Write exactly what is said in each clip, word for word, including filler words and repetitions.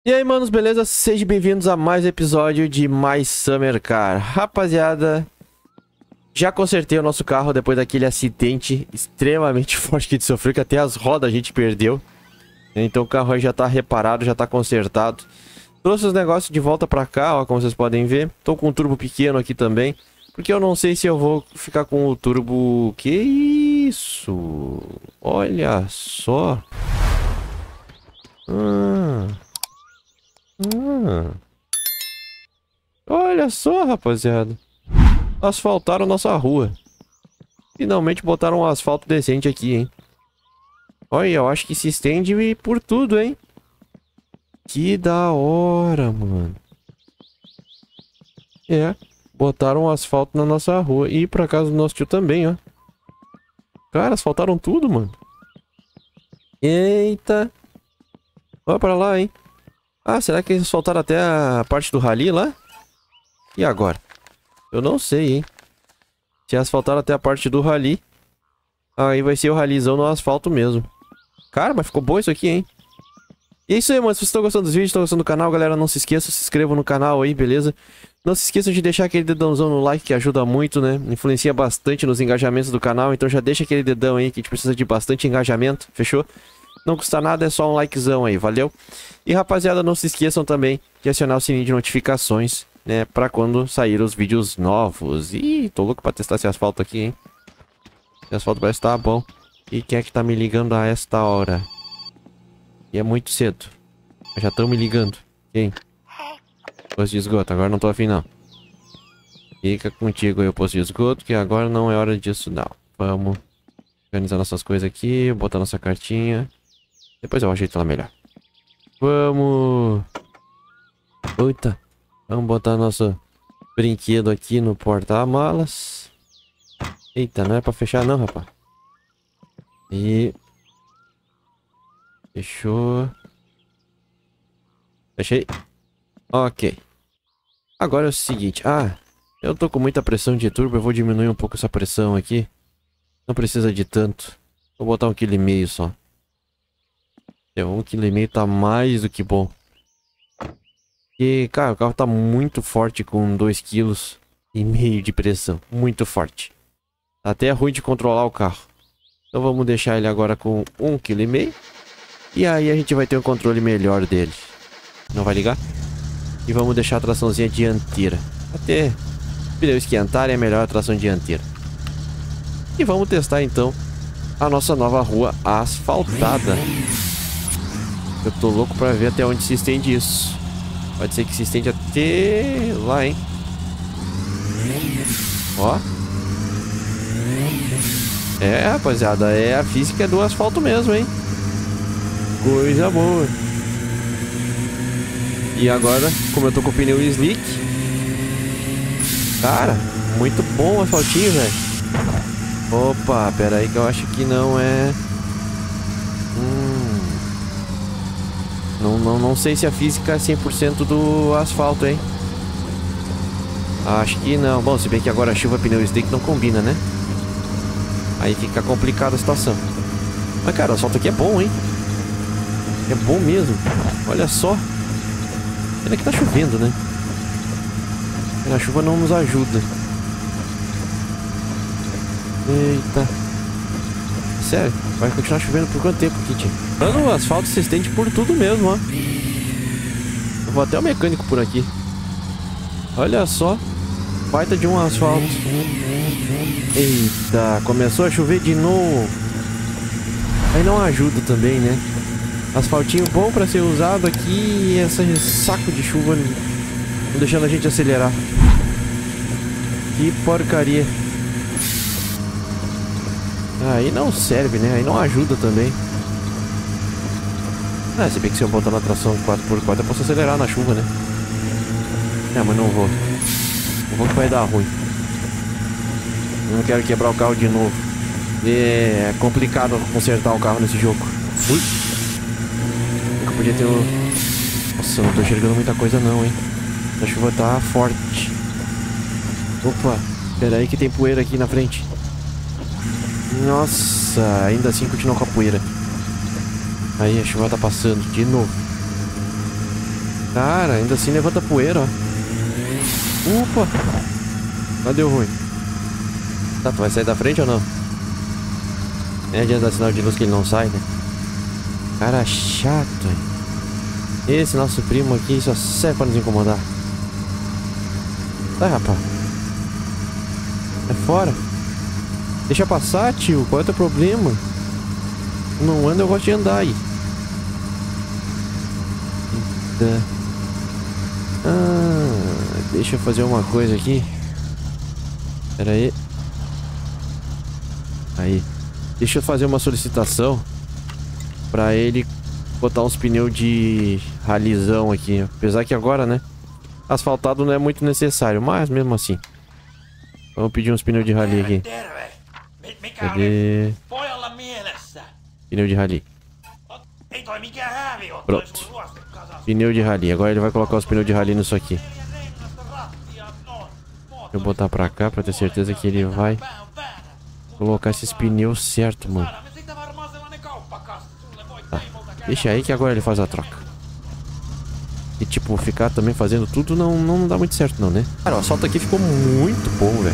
E aí, manos, beleza? Sejam bem-vindos a mais um episódio de Mais Summer Car. Rapaziada, já consertei o nosso carro depois daquele acidente extremamente forte que a gente sofreu, que até as rodas a gente perdeu. Então o carro aí já tá reparado, já tá consertado. Trouxe os negócios de volta pra cá, ó, como vocês podem ver. Tô com um turbo pequeno aqui também, porque eu não sei se eu vou ficar com o turbo... Que isso? Olha só. Hum... Hum. Olha só, rapaziada. Asfaltaram nossa rua. Finalmente botaram um asfalto decente aqui, hein. Olha, eu acho que se estende por tudo, hein. Que da hora, mano. É, botaram um asfalto na nossa rua. E pra casa do nosso tio também, ó. Cara, asfaltaram tudo, mano. Eita. Olha pra lá, hein. Ah, será que eles soltaram até a parte do rally lá? E agora? Eu não sei, hein. Se asfaltaram até a parte do rally, aí vai ser o rallyzão no asfalto mesmo. Cara, mas ficou bom isso aqui, hein. E é isso aí, mano. Se vocês estão gostando dos vídeos, estão gostando do canal, galera, não se esqueçam, se inscrevam no canal aí, beleza? Não se esqueçam de deixar aquele dedãozão no like, que ajuda muito, né? Influencia bastante nos engajamentos do canal, então já deixa aquele dedão aí, que a gente precisa de bastante engajamento, fechou? Não custa nada, é só um likezão aí, valeu? E rapaziada, não se esqueçam também de acionar o sininho de notificações, né? Pra quando sair os vídeos novos. Ih, tô louco pra testar esse asfalto aqui, hein? Esse asfalto parece que tá bom. E quem é que tá me ligando a esta hora? E é muito cedo. Já estão me ligando. Quem? Posto de esgoto, agora não tô afim não. Fica contigo aí o posto de esgoto, que agora não é hora disso não. Vamos organizar nossas coisas aqui, botar nossa cartinha. Depois eu ajeito ela melhor. Vamos... Eita. Vamos botar nosso brinquedo aqui no porta-malas. Eita, não é pra fechar não, rapaz. E... Fechou. Fechei. Ok. Agora é o seguinte. Ah, eu tô com muita pressão de turbo. Eu vou diminuir um pouco essa pressão aqui. Não precisa de tanto. Vou botar um quilo e meio só. É, um quilo e meio tá mais do que bom. E, cara, o carro tá muito forte com dois quilos e meio de pressão. Muito forte. Tá até ruim de controlar o carro. Então vamos deixar ele agora com um quilo e meio. E aí a gente vai ter um controle melhor dele. Não vai ligar? E vamos deixar a traçãozinha dianteira. Até o pneu esquentar é melhor a tração dianteira. E vamos testar então a nossa nova rua asfaltada. Eu tô louco pra ver até onde se estende isso. Pode ser que se estende até lá, hein. Ó. É, rapaziada, é a física do asfalto mesmo, hein. Coisa boa. E agora, como eu tô com o pneu slick, cara, muito bom o asfaltinho, velho. Opa, pera aí que eu acho que não é... Hum... Não, não, não sei se a física é cem por cento do asfalto, hein. Acho que não. Bom, se bem que agora a chuva pneu slick não combina, né. Aí fica complicada a situação. Mas, cara, o asfalto aqui é bom, hein. É bom mesmo. Olha só. Pena que tá chovendo, né. A chuva não nos ajuda. Eita. Sério, vai continuar chovendo por quanto tempo aqui, tio? Mano, o asfalto se estende por tudo mesmo, ó. Eu vou até o mecânico por aqui. Olha só. Baita de um asfalto. Eita, começou a chover de novo. Aí não ajuda também, né? Asfaltinho bom pra ser usado aqui. E esse saco de chuva não deixando a gente acelerar. Que porcaria. Aí não serve, né? Aí não ajuda também. Ah, se bem que se eu botar na tração quatro por quatro eu posso acelerar na chuva, né? É, mas não vou. Não vou que vai dar ruim. Não quero quebrar o carro de novo. É complicado consertar o carro nesse jogo. Ui. Eu podia ter o... Nossa, eu não tô enxergando muita coisa não, hein? A chuva tá forte. Opa, pera aí que tem poeira aqui na frente. Nossa, ainda assim continua com a poeira. Aí a chuva tá passando de novo. Cara, ainda assim levanta poeira, ó. Upa! Mas deu ruim. Tá, tu vai sair da frente ou não? Nem adianta dar sinal de luz que ele não sai, né? Cara chato, hein? Esse nosso primo aqui só serve pra nos incomodar. Tá, rapaz. É fora. Deixa passar, tio. Qual é o teu problema? Não anda, eu gosto de andar aí. Eita. Ah, deixa eu fazer uma coisa aqui. Pera aí. Aí. Deixa eu fazer uma solicitação pra ele botar uns pneus de ralizão aqui. Apesar que agora, né? Asfaltado não é muito necessário, mas mesmo assim. Vamos pedir uns pneus de rally aqui. Cadê? Pneu de rally. Pronto. Pneu de rally. Agora ele vai colocar os pneus de rally nisso aqui. Deixa eu botar pra cá pra ter certeza que ele vai colocar esses pneus certo, mano. Tá. Deixa aí que agora ele faz a troca. E tipo, ficar também fazendo tudo não, não dá muito certo não, né? Cara, o asfalto aqui ficou muito bom, velho.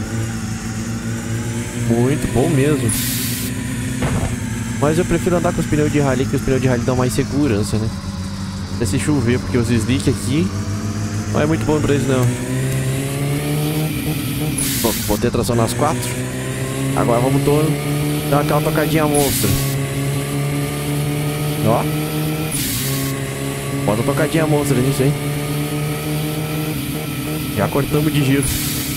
Muito bom mesmo. Mas eu prefiro andar com os pneus de rally, que os pneus de rally dão mais segurança, né? Até se chover, porque os slick aqui não é muito bom pra eles não. Bom, botei a tração nas quatro. Agora vamos todo dar aquela tocadinha monstra. Ó. Bota a tocadinha monstra nisso, hein? Já cortamos de giro.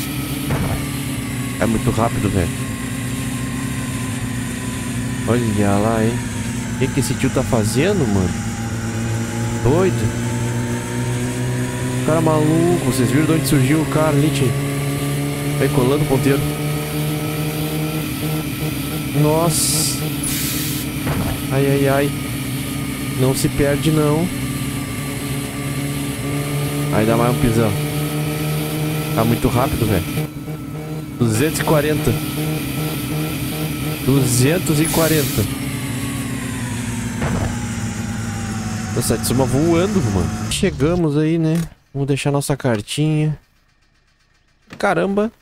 É muito rápido, velho. Olha lá, hein? O que, que esse tio tá fazendo, mano? Doido. O cara maluco. Vocês viram de onde surgiu o cara ali, tio? Vai colando o ponteiro. Nossa. Ai, ai, ai. Não se perde, não. Aí dá mais um pisão. Tá muito rápido, velho. duzentos e quarenta. duzentos e quarenta. Nossa, Tsuma voando, mano. Chegamos aí, né? Vamos deixar nossa cartinha. Caramba.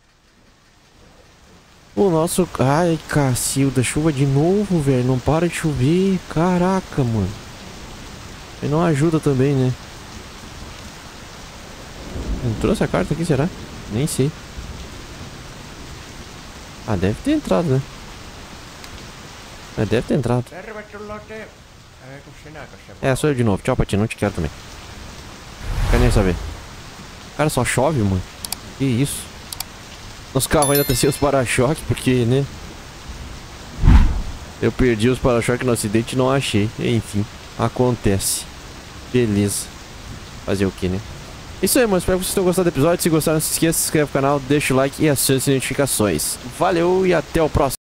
O nosso... Ai, Cacilda, chuva de novo, velho. Não para de chover. Caraca, mano. E não ajuda também, né? Entrou essa carta aqui, será? Nem sei. Ah, deve ter entrado, né? É, deve ter entrado. É, sou eu de novo. Tchau, Patinho. Não te quero também. Quer nem saber. Cara, só chove, mano. Que isso? Nosso carro ainda tem seus para-choques, porque, né? Eu perdi os para-choques no acidente e não achei. Enfim, acontece. Beleza. Fazer o que, né? Isso aí, mano. Espero que vocês tenham gostado do episódio. Se gostaram, não se esqueça, se inscreve no canal, deixa o like e acione as notificações. Valeu e até o próximo.